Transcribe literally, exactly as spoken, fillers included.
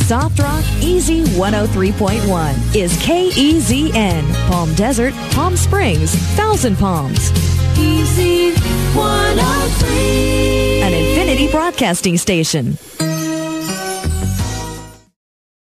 Soft Rock E Z one oh three point one is K E Z N, Palm Desert, Palm Springs, Thousand Palms. E Z one oh three. An Infinity Broadcasting Station.